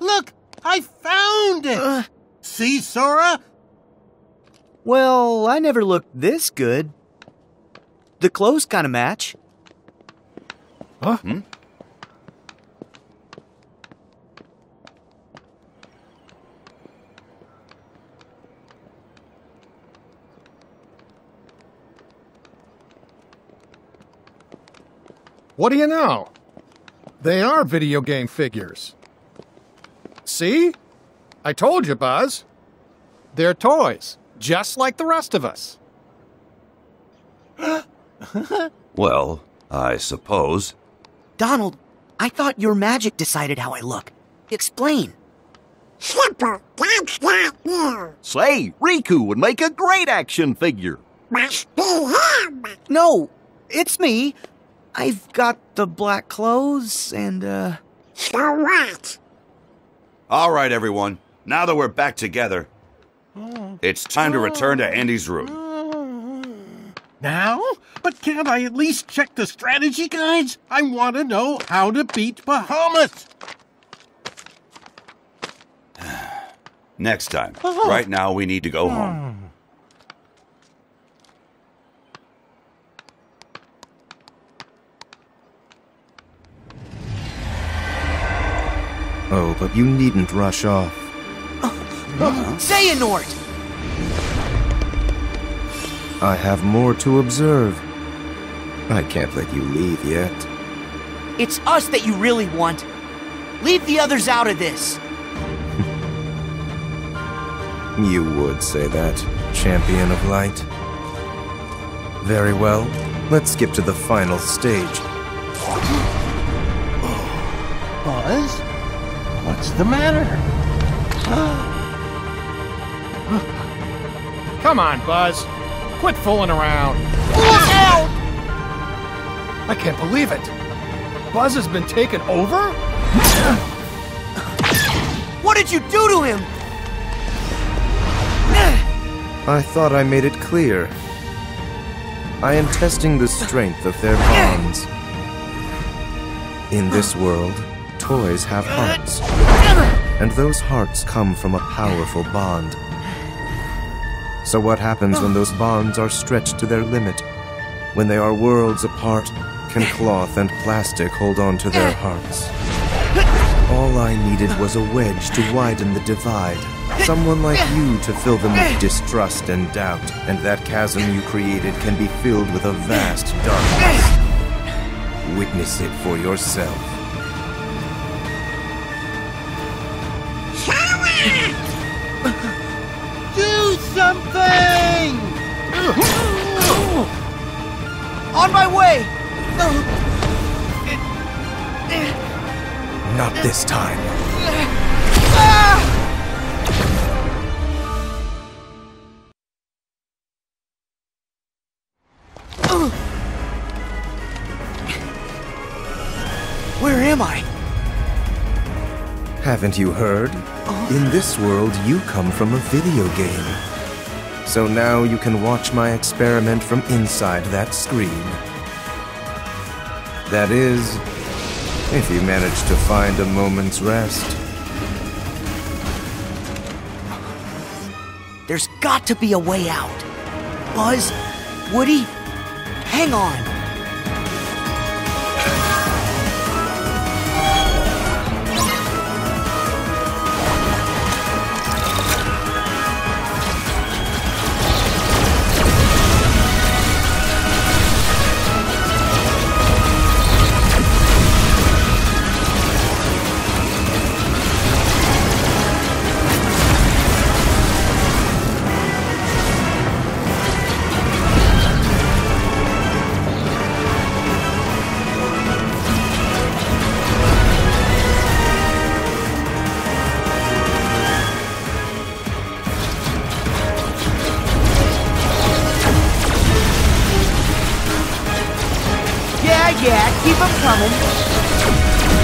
Look! I found it! See, Sora? Well, I never looked this good. The clothes kind of match. Huh? What do you know? They are video game figures. See? I told you, Buzz. They're toys, just like the rest of us. Well, I suppose. Donald, I thought your magic decided how I look. Explain. Simple, that's not you. Say, Riku would make a great action figure. Must be him. No, it's me. I've got the black clothes and, So what? All right, everyone. Now that we're back together, it's time to return to Andy's room. Now? But can't I at least check the strategy guides? I want to know how to beat Bahamut. Next time. Right now, we need to go home. Oh, but you needn't rush off. Xehanort! I have more to observe. I can't let you leave yet. It's us that you really want. Leave the others out of this. You would say that, champion of light. Very well, let's skip to the final stage. Buzz? What's the matter? Come on, Buzz. Quit fooling around. Look out! I can't believe it. Buzz has been taken over? What did you do to him? I thought I made it clear. I am testing the strength of their bonds. In this world, toys have hearts, and those hearts come from a powerful bond. So what happens when those bonds are stretched to their limit? When they are worlds apart, can cloth and plastic hold on to their hearts? All I needed was a wedge to widen the divide. Someone like you to fill them with distrust and doubt, and that chasm you created can be filled with a vast darkness. Witness it for yourself. Do something! On my way! Not this time. Where am I? Haven't you heard? In this world, you come from a video game. So now you can watch my experiment from inside that screen. That is, if you manage to find a moment's rest. There's got to be a way out. Buzz, Woody, hang on. Yeah, keep them coming.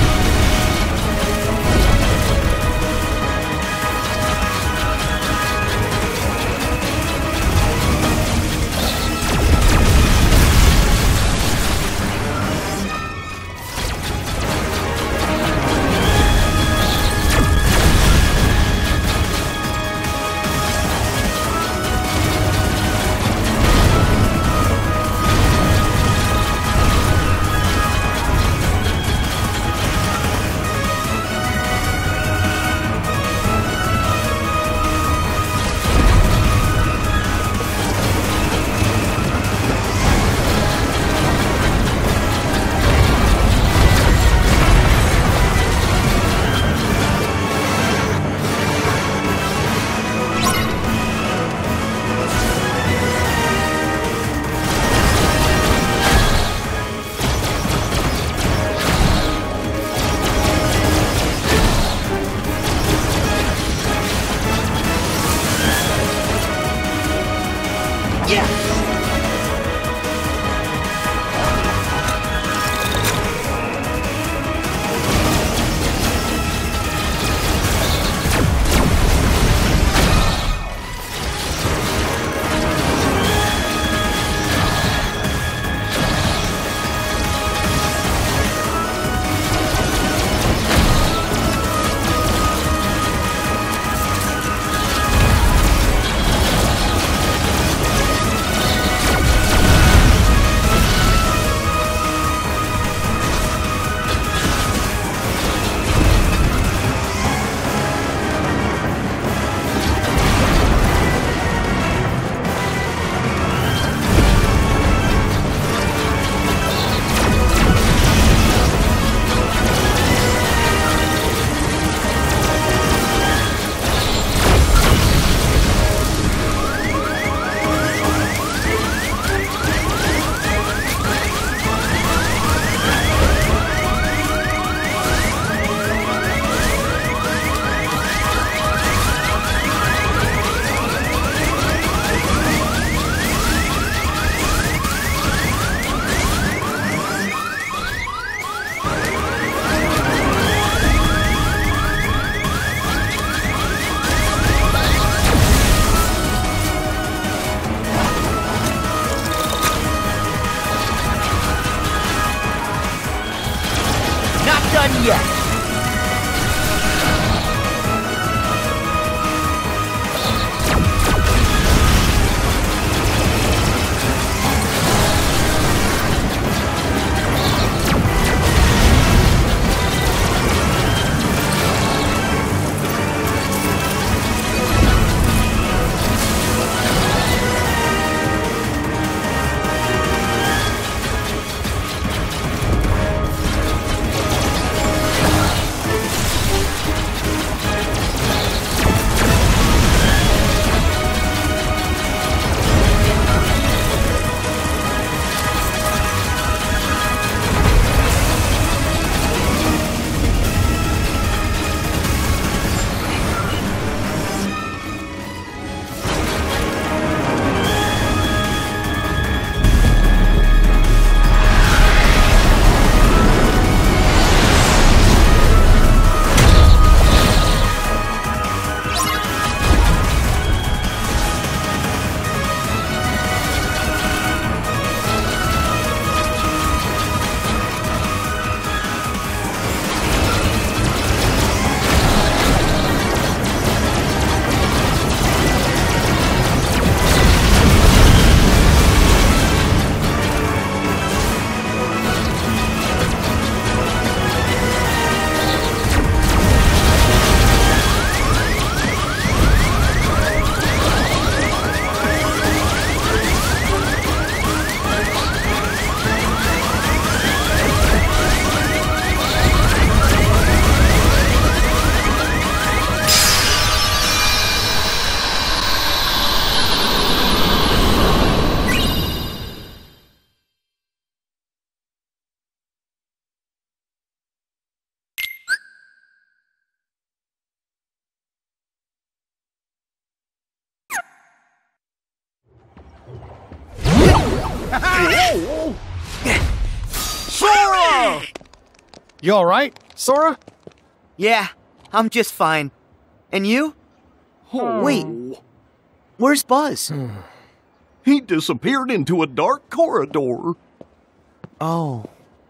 Sora! You all right, Sora? Yeah, I'm just fine. And you? Wait, where's Buzz? He disappeared into a dark corridor. Oh.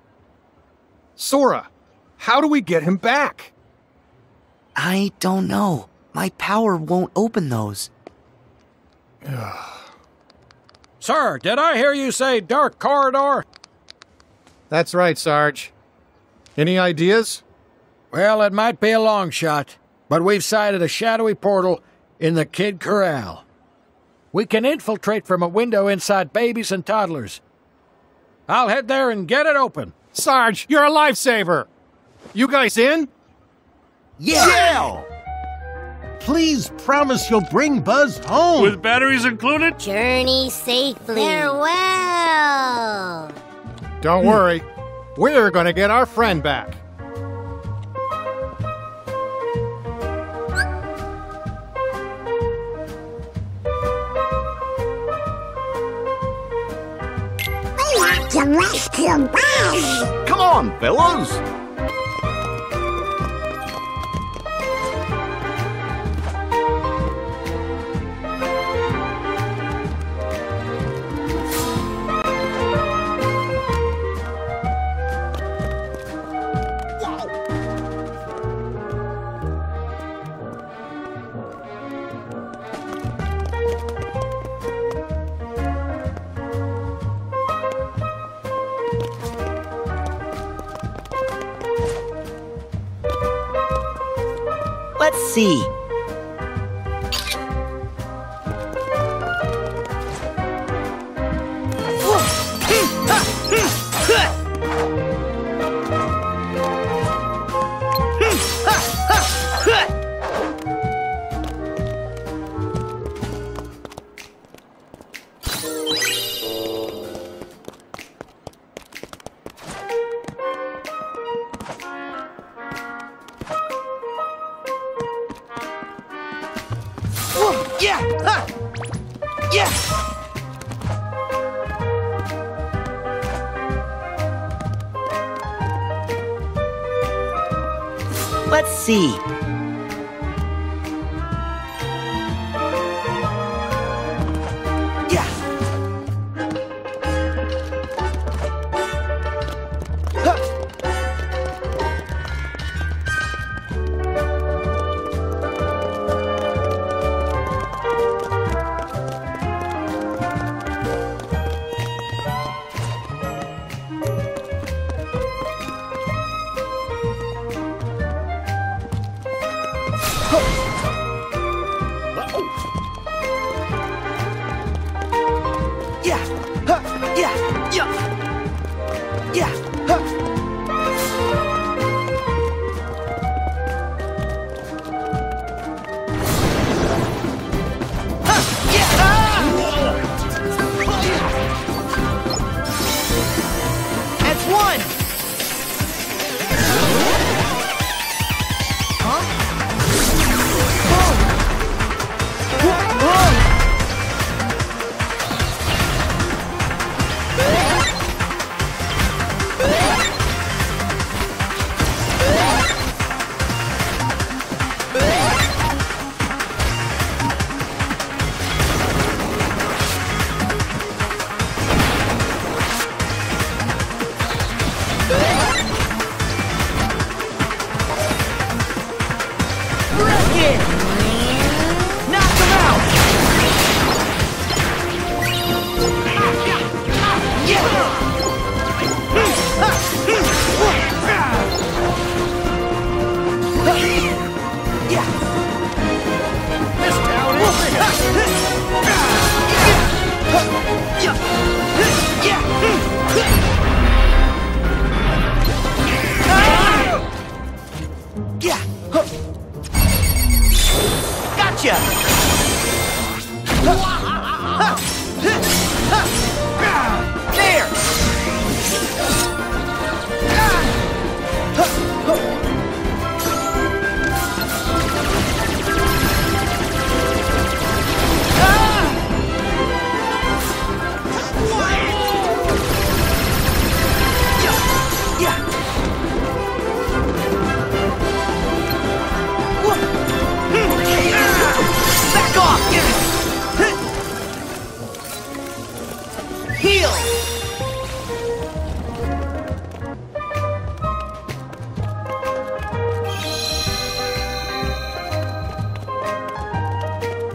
Sora, how do we get him back? I don't know. My power won't open those. Sir, did I hear you say dark corridor? That's right, Sarge. Any ideas? Well, it might be a long shot, but we've sighted a shadowy portal in the Kid Corral. We can infiltrate from a window inside babies and toddlers. I'll head there and get it open. Sarge, you're a lifesaver! You guys in? Yeah! Please promise you'll bring Buzz home. With batteries included? Journey safely. Farewell. Don't worry. We're gonna get our friend back. We have to rescue Buzz. Come on, fellas. Let's see. Yeah! Yeah! Let's see. Yeah!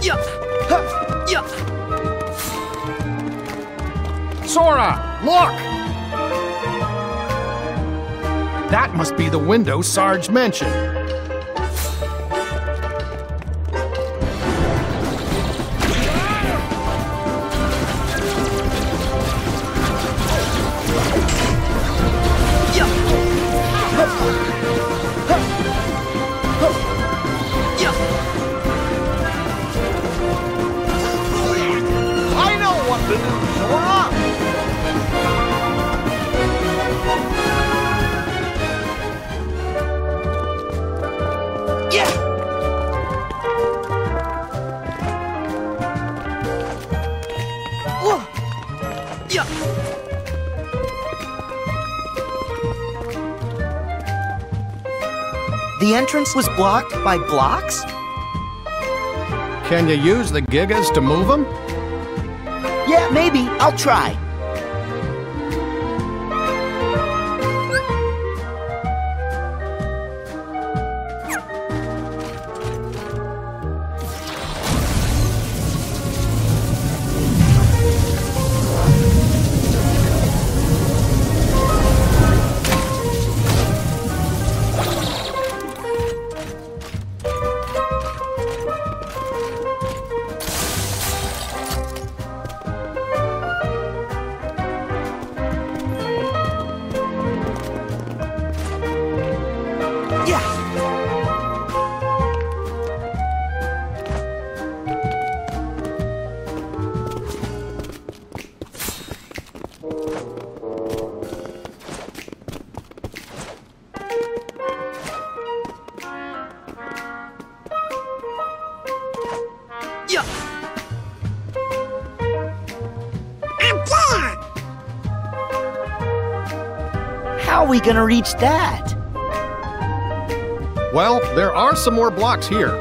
Sora, look! That must be the window Sarge mentioned. I know what to do, Sora! The entrance was blocked by blocks? Can you use the Gigas to move them? Yeah, maybe. I'll try. How are we gonna reach that? Well, there are some more blocks here.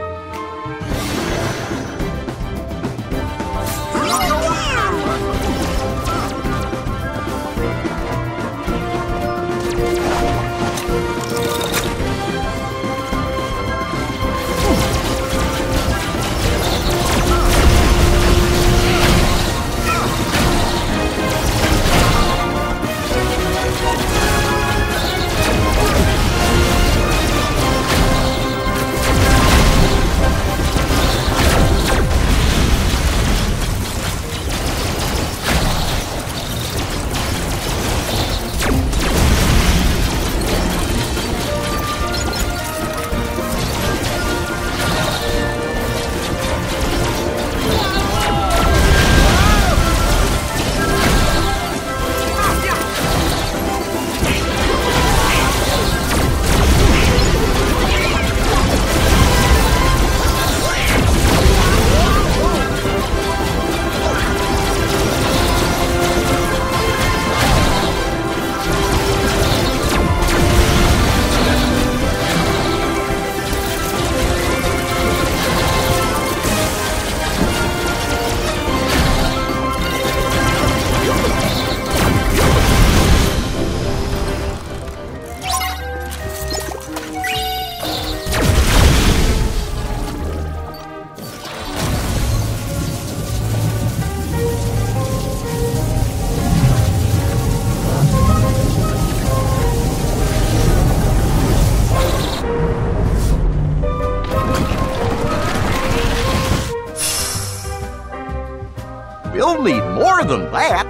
We'll need more than that.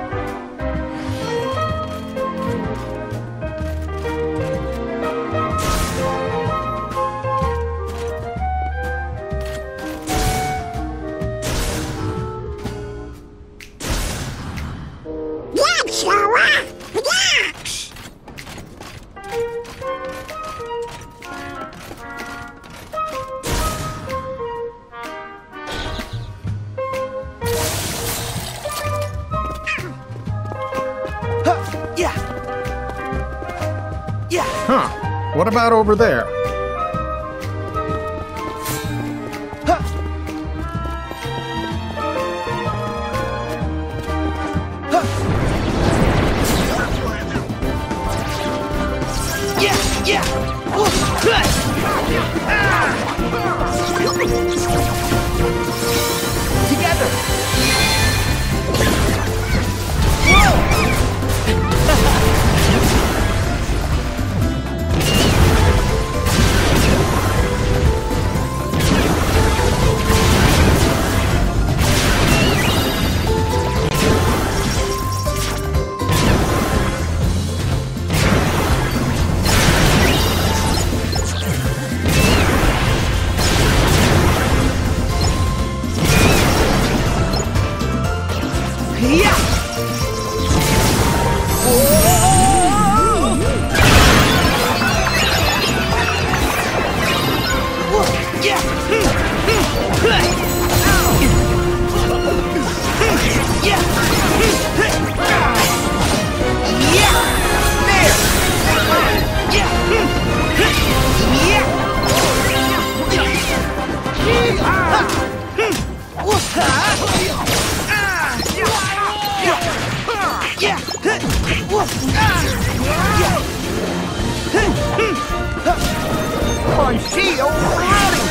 Look, Sora! Relax! Huh. What about over there? My shield ready!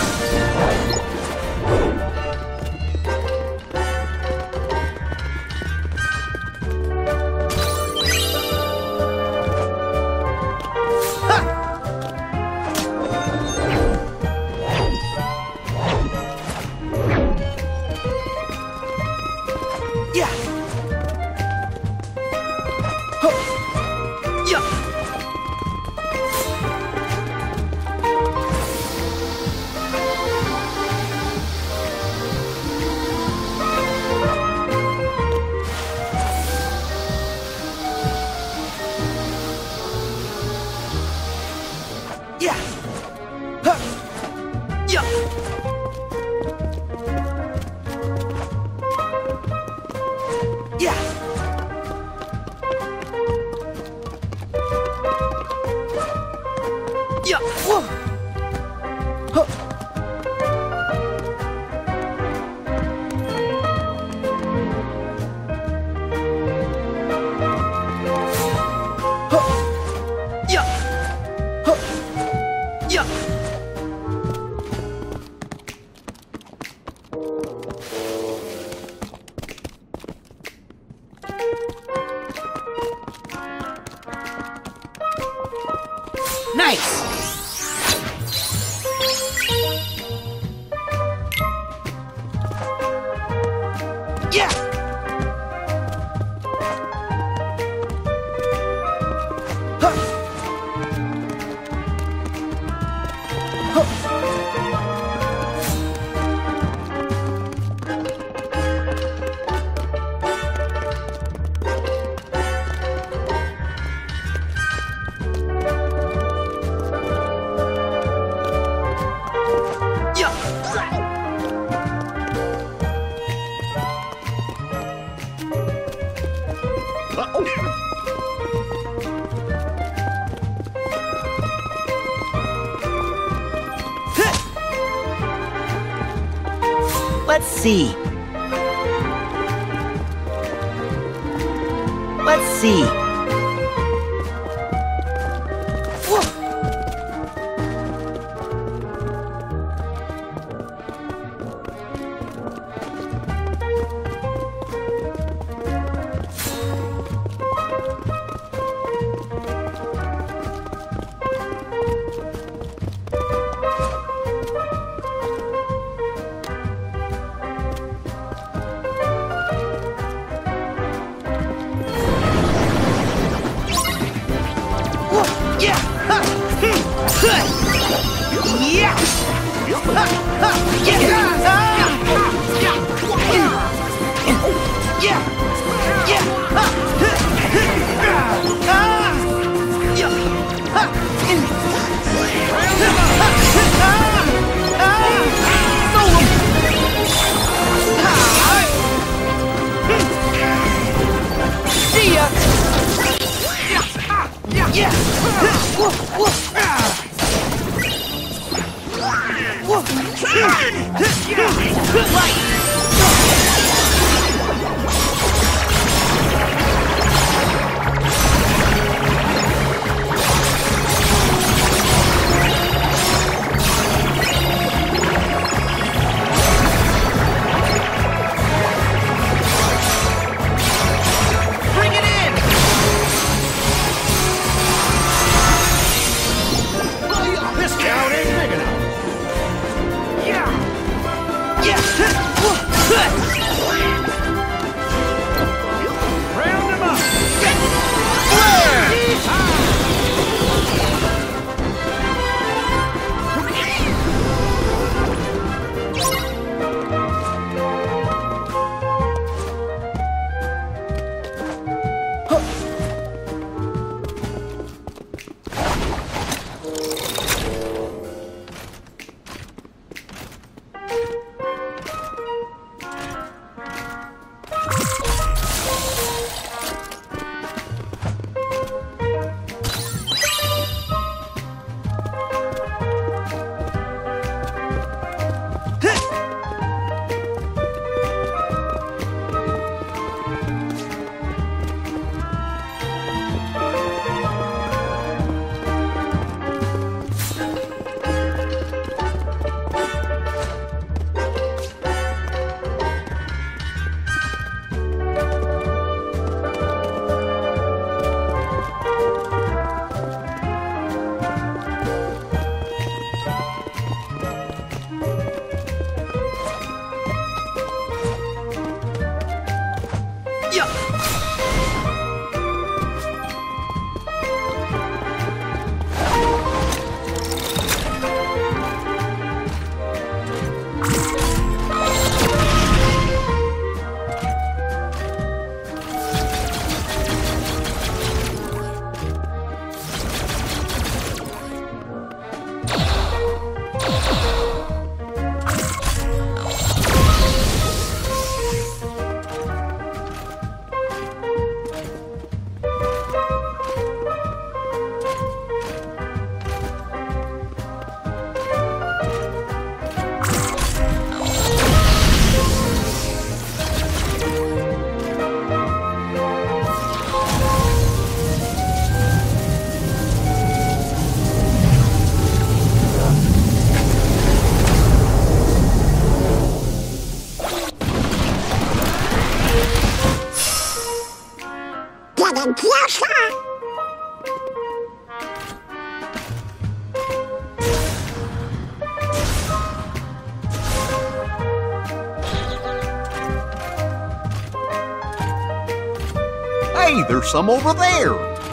Nice! Yeah! Let's see. Let's see. This count ain't big enough. Yeah! Hey, there's some over there.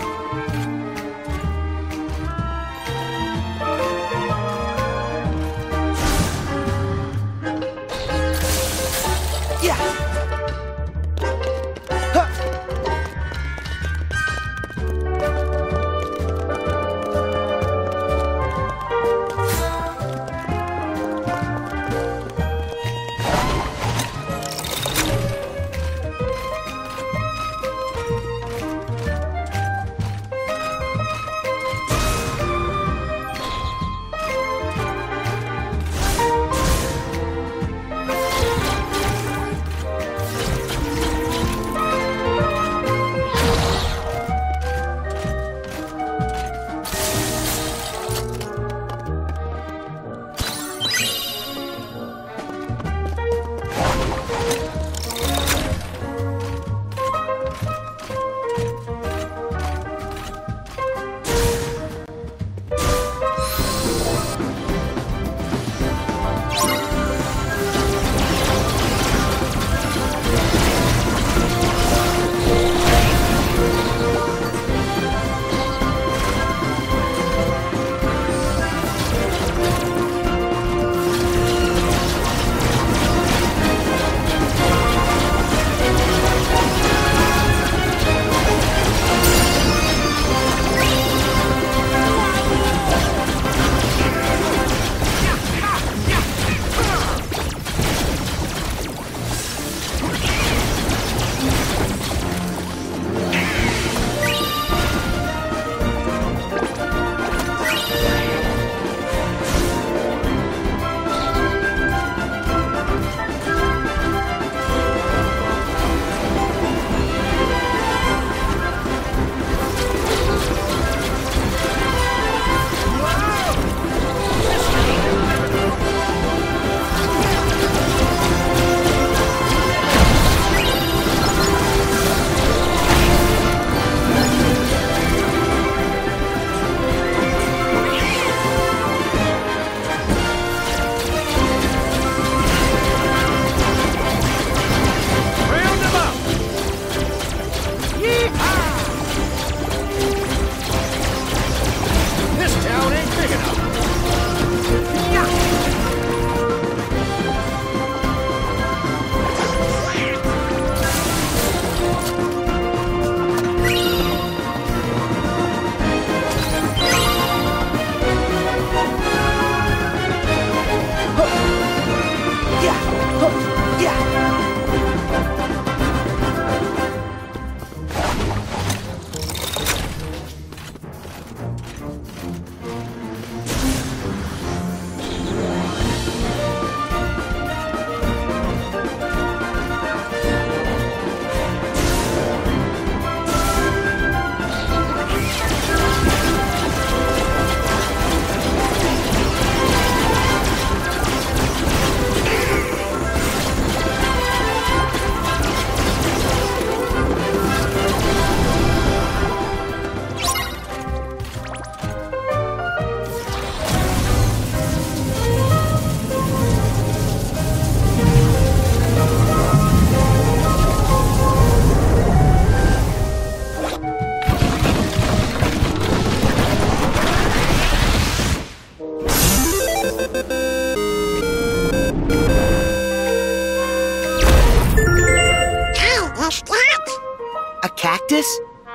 A cactus?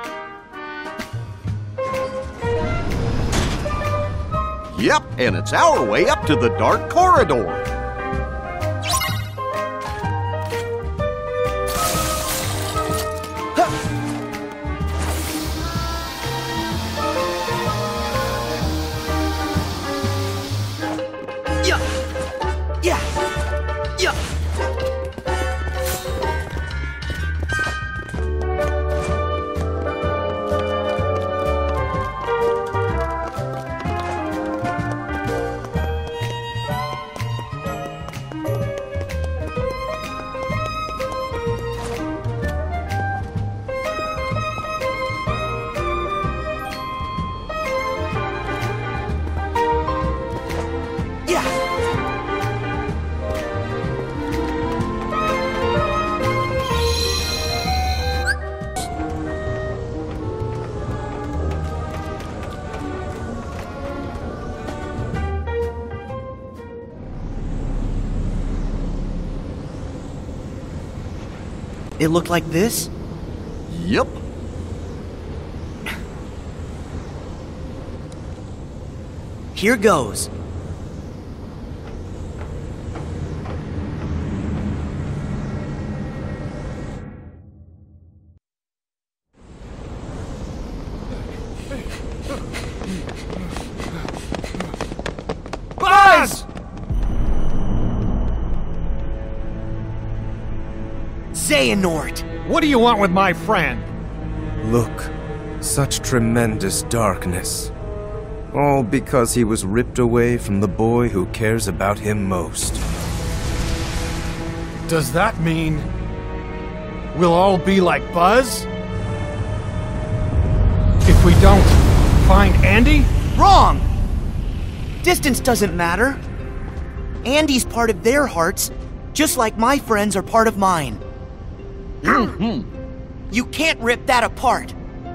Yep, and it's our way up to the dark corridor. It looked like this? Yep. Here goes. Buzz! Xehanort! What do you want with my friend? Look, such tremendous darkness. All because he was ripped away from the boy who cares about him most. Does that mean we'll all be like Buzz? If we don't find Andy? Wrong! Distance doesn't matter. Andy's part of their hearts, just like my friends are part of mine. You can't rip that apart.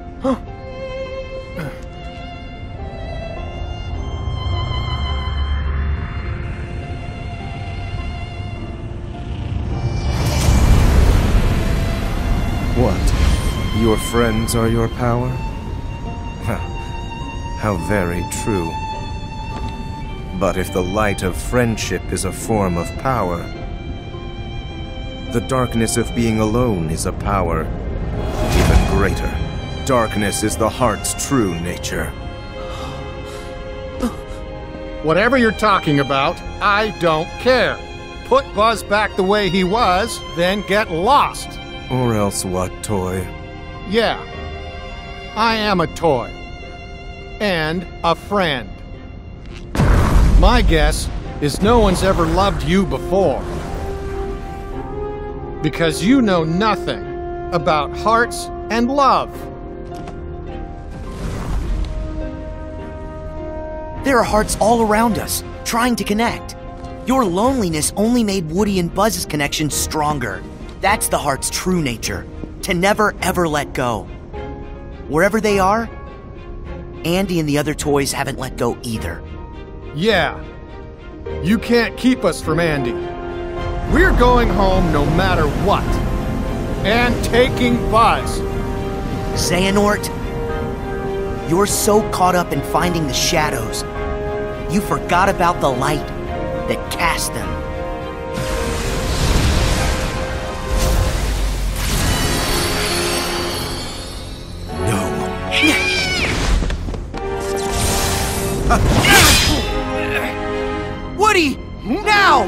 What? Your friends are your power? How very true. But if the light of friendship is a form of power, the darkness of being alone is a power even greater. Darkness is the heart's true nature. Whatever you're talking about, I don't care. Put Buzz back the way he was, then get lost. Or else what, Toy? Yeah, I am a toy. And a friend. My guess is no one's ever loved you before. Because you know nothing about hearts and love. There are hearts all around us, trying to connect. Your loneliness only made Woody and Buzz's connection stronger. That's the heart's true nature, to never ever let go. Wherever they are, Andy and the other toys haven't let go either. Yeah, you can't keep us from Andy. We're going home no matter what. And taking Buzz. Xehanort, you're so caught up in finding the shadows, you forgot about the light that cast them. Woody! Now!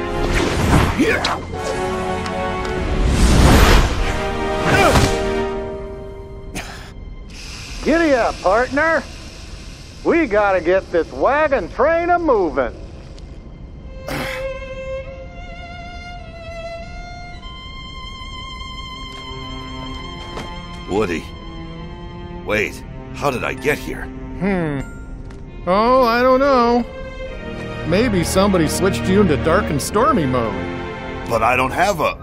Giddy up, partner. We gotta get this wagon train a-moving. Woody. Wait, how did I get here? Oh, I don't know. Maybe somebody switched you into dark and stormy mode. But I don't have a...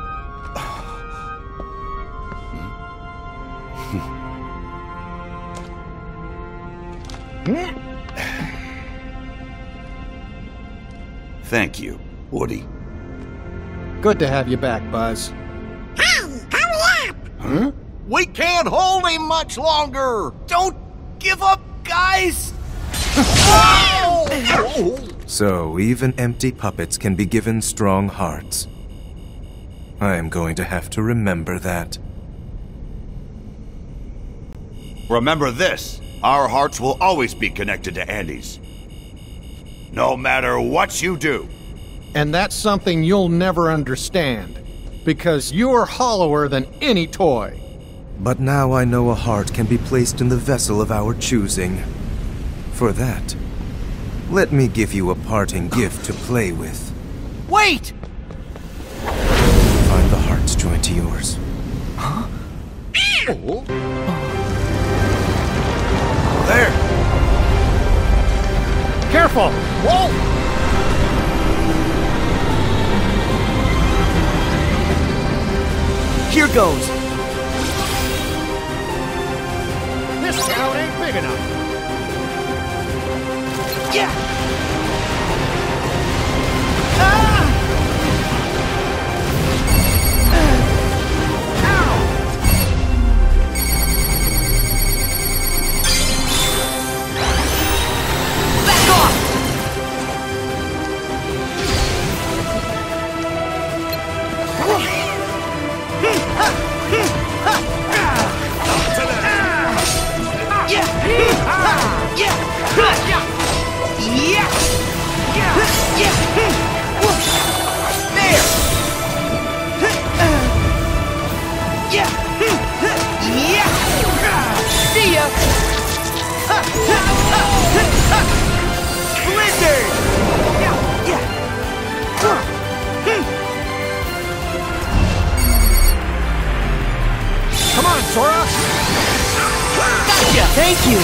Thank you, Woody. Good to have you back, Buzz. Hey, hurry up! Huh? We can't hold him much longer! Don't give up, guys! So, even empty puppets can be given strong hearts. I am going to have to remember that. Remember this, our hearts will always be connected to Andy's. No matter what you do. And that's something you'll never understand, because you're hollower than any toy. But now I know a heart can be placed in the vessel of our choosing. For that, let me give you a parting gift to play with. Wait! Find the heart's joint to yours. Huh? There! Careful! Whoa! Here goes. This town ain't big enough. Yeah! Ah! Sora! Gotcha! Thank you!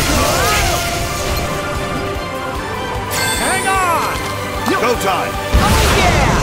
Hang on! Go time! Oh, yeah!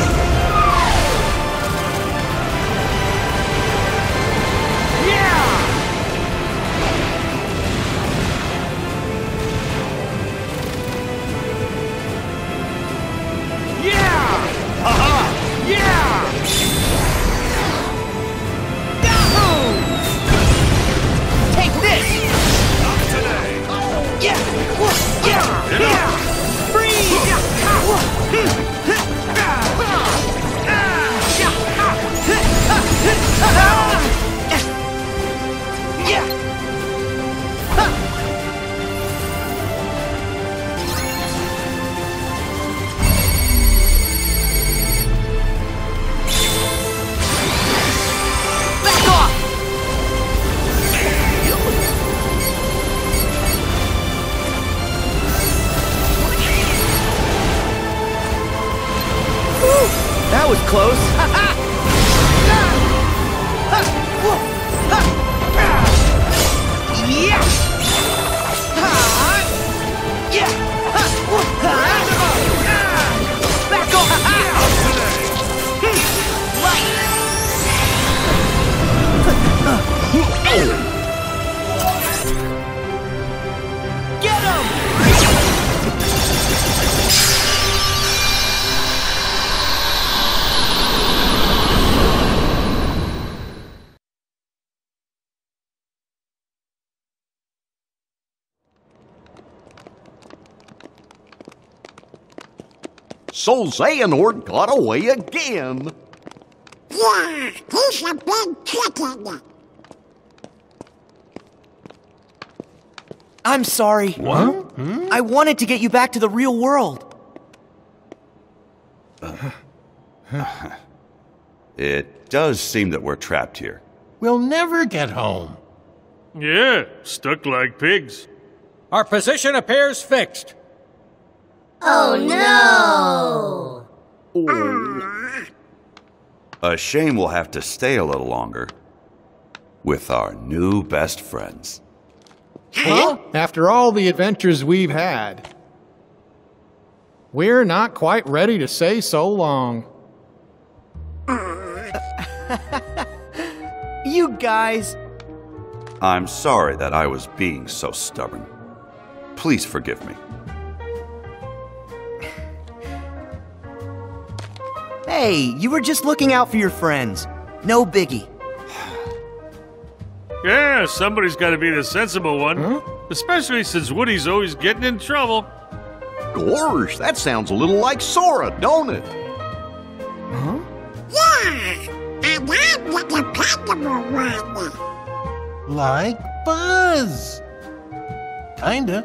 That was close. Get him! So Xehanort got away again. Yeah, he's a big chicken. I'm sorry. What? I wanted to get you back to the real world. It does seem that we're trapped here. We'll never get home. Yeah, stuck like pigs. Our position appears fixed. Oh no! A shame we'll have to stay a little longer with our new best friends. Well, after all the adventures we've had, we're not quite ready to say so long. You guys. I'm sorry that I was being so stubborn. Please forgive me. Hey, you were just looking out for your friends. No biggie. Yeah, somebody's got to be the sensible one. Especially since Woody's always getting in trouble. Gosh, that sounds a little like Sora, don't it? Yeah, and I'm the dependable one. Like Buzz. Kinda.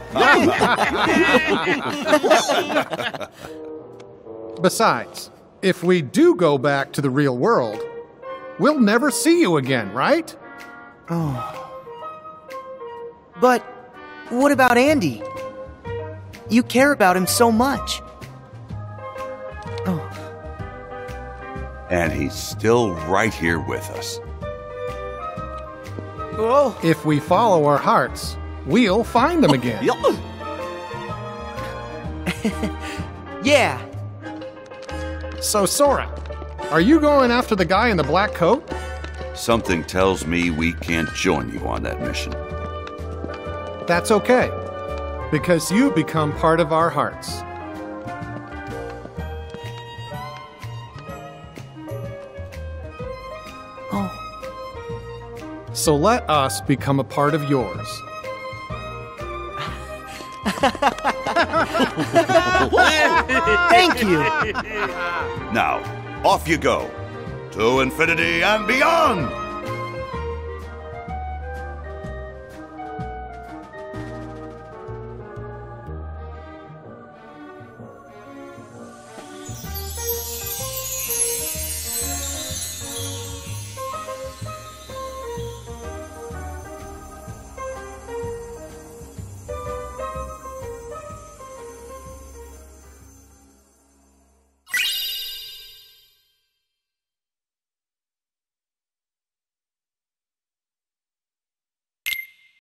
Besides, if we do go back to the real world, we'll never see you again, right? But what about Andy? You care about him so much. And he's still right here with us. Oh. If we follow our hearts, we'll find them again. Yeah. So, Sora, are you going after the guy in the black coat? Something tells me we can't join you on that mission. That's okay, because you become part of our hearts. So let us become a part of yours. Thank you. Now, off you go. To infinity and beyond!